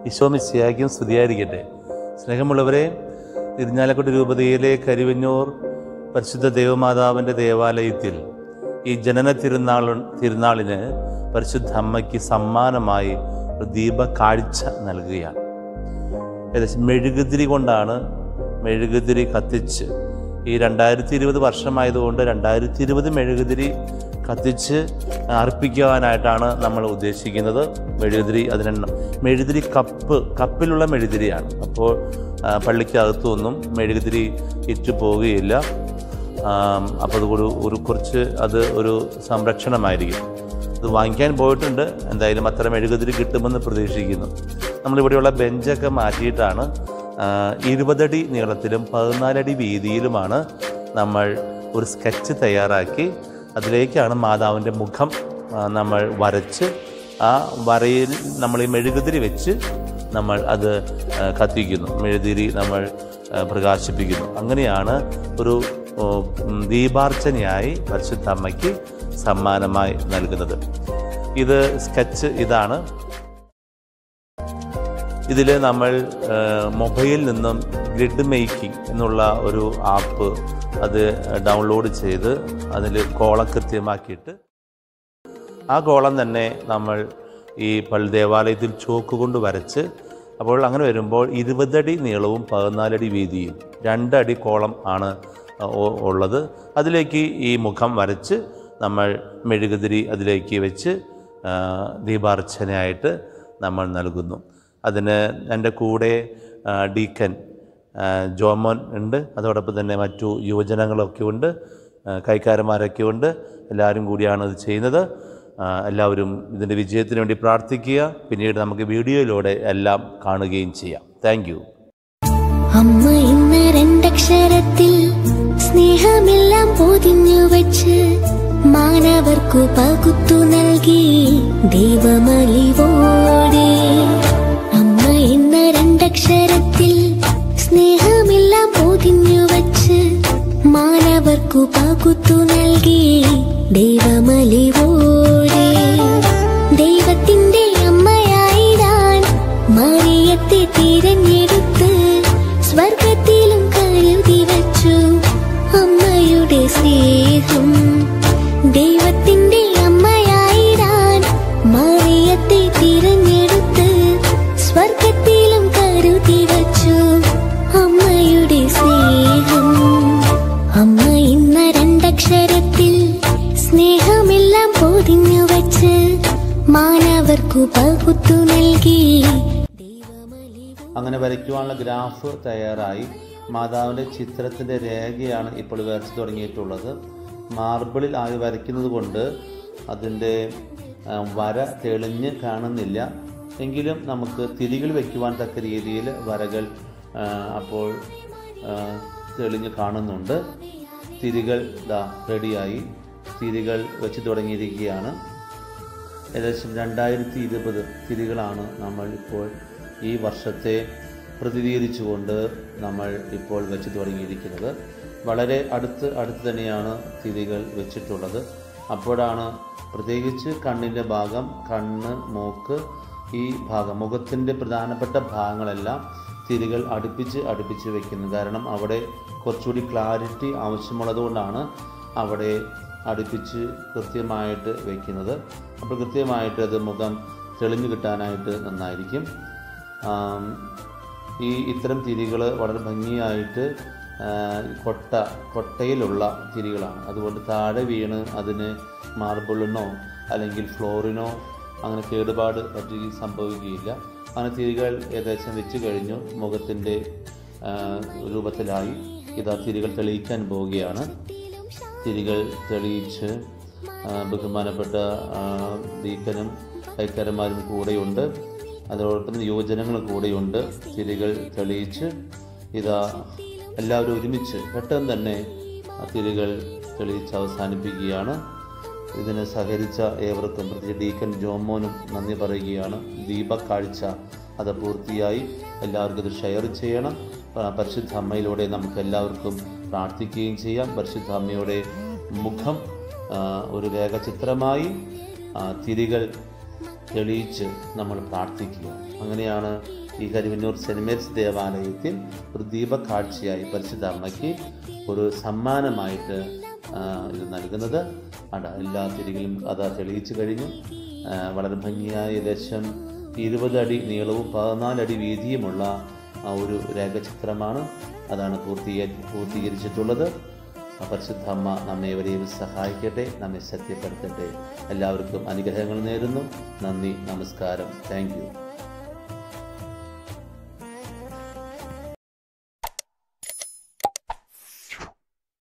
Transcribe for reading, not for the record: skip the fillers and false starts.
ഈശോ മിശിഹായ്ക്കും സ്തുതിയായിരിക്കട്ടെ. സ്നേഹമുള്ളവരെ, ഇരിഞ്ഞാലക്കുട രൂപതയിലെ കരുവന്നൂർ പരിശുദ്ധ ദേവമാതാവിൻ്റെ ദേവാലയത്തിൽ ഈ ജനന തിരുനാളിന് പരിശുദ്ധ അമ്മയ്ക്ക് സമ്മാനമായി ഒരു ദീപക്കാഴ്ച നൽകുകയാണ്. ഏകദേശം മെഴുകുതിരി കൊണ്ടാണ്, മെഴുകുതിരി കത്തിച്ച് ഈ 2020 വർഷമായതുകൊണ്ട് 2020 മെഴുകുതിരി കത്തിച്ച് അർപ്പിക്കുവാനായിട്ടാണ് നമ്മൾ ഉദ്ദേശിക്കുന്നത്. മെഴുകുതിരി മെഴുകുതിരി കപ്പിലുള്ള മെഴുകുതിരിയാണ്. അപ്പോൾ പള്ളിക്കകത്തൊന്നും മെഴുകുതിരി ഇറ്റു പോവുകയില്ല. അപ്പോൾ അതുകൊണ്ട് കുറച്ച് അത് ഒരു സംരക്ഷണമായിരിക്കും. ഇത് വാങ്ങിക്കാൻ പോയിട്ടുണ്ട്. എന്തായാലും അത്ര മെഴുകുതിരി കിട്ടുമെന്ന് പ്രതീക്ഷിക്കുന്നു. നമ്മളിവിടെയുള്ള ബെഞ്ചൊക്കെ മാറ്റിയിട്ടാണ് 20 അടി നീളത്തിലും 14 അടി വീതിയിലുമാണ് നമ്മൾ ഒരു സ്കെച്ച് തയ്യാറാക്കി അതിലേക്കാണ് മാതാവിൻ്റെ മുഖം നമ്മൾ വരച്ച് ആ വരയിൽ നമ്മൾ ഈ മെഴുകുതിരി വെച്ച് നമ്മൾ അത് കത്തിക്കുന്നു, മെഴുകുതിരി നമ്മൾ പ്രകാശിപ്പിക്കുന്നു. അങ്ങനെയാണ് ഒരു ദീപാർച്ചനയായി പരിശുദ്ധ അമ്മയ്ക്ക് സമ്മാനമായി നൽകുന്നത്. ഇത് സ്കെച്ച് ഇതാണ്. ഇതിൽ നമ്മൾ മൊബൈലിൽ നിന്നും ഗ്രിഡ് മേക്കിംഗ് എന്നുള്ള ഒരു ആപ്പ് അത് ഡൗൺലോഡ് ചെയ്ത് അതിൽ കോളം കൃത്യമാക്കിയിട്ട് ആ കോളം തന്നെ നമ്മൾ ഈ ദേവാലയത്തിൽ ചോക്ക് കൊണ്ട് വരച്ച്, അപ്പോൾ അങ്ങനെ വരുമ്പോൾ 20 അടി നീളവും 14 അടി വീതിയും 2 അടി കോളം ആണ് ഉള്ളത്. അതിലേക്ക് ഈ മുഖം വരച്ച് നമ്മൾ മെഴുകുതിരി അതിലേക്ക് വെച്ച് ദീപാർച്ചനയായിട്ട് നമ്മൾ നൽകുന്നു. അതിന് എൻ്റെ കൂടെ ഡീക്കൻ ജോമോൻ ഉണ്ട്, അതോടൊപ്പം തന്നെ മറ്റു യുവജനങ്ങളൊക്കെ ഉണ്ട്, കൈക്കാരന്മാരൊക്കെ ഉണ്ട്. എല്ലാവരും കൂടിയാണ് ഇത് ചെയ്യുന്നത്. എല്ലാവരും ഇതിൻ്റെ വിജയത്തിന് വേണ്ടി പ്രാർത്ഥിക്കുക. പിന്നീട് നമുക്ക് വീഡിയോയിലൂടെ എല്ലാം കാണുകയും ചെയ്യാം. Thank you. അമ്മ ഇന്ന രണ്ടക്ഷരത്തിൽ സ്നേഹമെല്ലാം പൊതിഞ്ഞു വച്ച് മാനവർക്കു പകുത്തു നൽകി ദൈവമലിവോടെ. അമ്മ ഇന്ന രണ്ടക്ഷരത്തിൽ സ്നേഹമെല്ലാം പൊതിഞ്ഞു വച്ച് മാനവർക്കു പകുത്തു നൽകി ദൈവമലിവോടെ. ദൈവത്തിന്റെ അമ്മയായിടാൻ മറിയത്തെ തിരഞ്ഞെടുത്ത് സ്വർഗത്തിലും കരുതി വച്ചു അമ്മയുടെ സ്നേഹം. ദൈവത്തിന്റെ അമ്മയായിടാൻ മറിയത്തെ തിരഞ്ഞെടുത്ത് സ്വർഗത്തിലും കരുതി വച്ചു അമ്മയുടെ സ്നേഹം. അമ്മ ഇന്ന രണ്ടക്ഷരത്തിൽ സ്നേഹമെല്ലാം പൊതിഞ്ഞു വച്ച് മാനവർക്കു പകുത്തു നൽകി. അങ്ങനെ വരയ്ക്കുവാനുള്ള ഗ്രാഫ് തയ്യാറായി. മാതാവിൻ്റെ ചിത്രത്തിൻ്റെ രേഖയാണ് ഇപ്പോൾ വരച്ചു തുടങ്ങിയിട്ടുള്ളത്. മാർബിളിൽ ആയി വരയ്ക്കുന്നത് കൊണ്ട് അതിൻ്റെ വര തെളിഞ്ഞ് കാണുന്നില്ല. എങ്കിലും നമുക്ക് തിരികൾ വയ്ക്കുവാൻ തക്ക രീതിയിൽ വരകൾ അപ്പോൾ തെളിഞ്ഞ് കാണുന്നുണ്ട്. തിരികൾ റെഡിയായി, തിരികൾ വെച്ച് തുടങ്ങിയിരിക്കുകയാണ്. ഏകദേശം 2020 തിരികളാണ് നമ്മൾ ഇപ്പോൾ ഈ വർഷത്തെ പ്രതിനിധീകരിച്ചുകൊണ്ട് നമ്മൾ ഇപ്പോൾ വെച്ച് തുടങ്ങിയിരിക്കുന്നത്. വളരെ അടുത്ത് തന്നെയാണ് തിരികൾ വെച്ചിട്ടുള്ളത്. അപ്പോഴാണ് പ്രത്യേകിച്ച് കണ്ണിൻ്റെ ഭാഗം, കണ്ണ്, മൂക്ക്, ഈ ഭാഗം, മുഖത്തിൻ്റെ പ്രധാനപ്പെട്ട ഭാഗങ്ങളെല്ലാം തിരികൾ അടുപ്പിച്ച് വയ്ക്കുന്നത്. കാരണം അവിടെ കുറച്ചുകൂടി ക്ലാരിറ്റി ആവശ്യമുള്ളതുകൊണ്ടാണ് അവിടെ അടുപ്പിച്ച് കൃത്യമായിട്ട് വയ്ക്കുന്നത്. അപ്പോൾ കൃത്യമായിട്ട് അത് മുഖം തെളിഞ്ഞു കിട്ടാനായിട്ട് നന്നായിരിക്കും. ഇത്തരം തിരികൾ വളരെ ഭംഗിയായിട്ട് കൊട്ടയിലുള്ള തിരികളാണ്. അതുകൊണ്ട് താഴെ വീണ് അതിന് മാർബിളിനോ അല്ലെങ്കിൽ ഫ്ലോറിനോ അങ്ങനെ കേടുപാട് സംഭവിക്കുകയില്ല. അങ്ങനെ തിരികൾ ഏകദേശം വെച്ച് കഴിഞ്ഞു. മുഖത്തിൻ്റെ രൂപത്തിലായി. ഇതാ തിരികൾ തെളിയിക്കാൻ പോവുകയാണ്. തിരികൾ തെളിയിച്ച് ബഹുമാനപ്പെട്ട ദീക്കനും കൈക്കാരന്മാരും കൂടെയുണ്ട്, അതോടൊപ്പം യുവജനങ്ങൾ കൂടെയുണ്ട്. തിരികൾ തെളിയിച്ച് ഇതാ എല്ലാവരും ഒരുമിച്ച് പെട്ടെന്ന് തന്നെ തിരികൾ തെളിയിച്ച് അവസാനിപ്പിക്കുകയാണ്. ഇതിന് സഹകരിച്ച ഏവർക്കും, പ്രത്യേകിച്ച് ഡീക്കൻ ജോമോനും നന്ദി പറയുകയാണ്. ദീപക്കാഴ്ച അത് പൂർത്തിയായി. എല്ലാവർക്കും ഇത് ഷെയർ ചെയ്യണം. പരിശുദ്ധ അമ്മയിലൂടെ നമുക്ക് എല്ലാവർക്കും പ്രാർത്ഥിക്കുകയും ചെയ്യാം. പരിശുദ്ധ അമ്മയുടെ മുഖം ഒരു രേഖാചിത്രമായി തിരികൾ തെളിയിച്ച് നമ്മൾ പ്രാർത്ഥിക്കുക. അങ്ങനെയാണ് ഈ കരുവന്നൂർ സെൻറ്റ് മേരീസ് ദേവാലയത്തിൽ ഒരു ദീപക്കാഴ്ചയായി പരിശുദ്ധ അമ്മയ്ക്ക് ഒരു സമ്മാനമായിട്ട് ഇത് നൽകുന്നത്. എല്ലാ തിരികളും അത് തെളിയിച്ചു കഴിഞ്ഞു. വളരെ ഭംഗിയായ ഏകദേശം 20 അടി നീളവും 14 അടി വീതിയുമുള്ള ഒരു രേഖചിത്രമാണ്. അതാണ് പൂർത്തീകരിച്ചിട്ടുള്ളത്. പരിശുദ്ധ അമ്മ നമ്മേവരെയും സഹായിക്കട്ടെ, നമ്മെ സത്യപ്പെടുത്തട്ടെ. എല്ലാവർക്കും അനുഗ്രഹങ്ങൾ നേരുന്നു. നന്ദി, നമസ്കാരം. Thank U.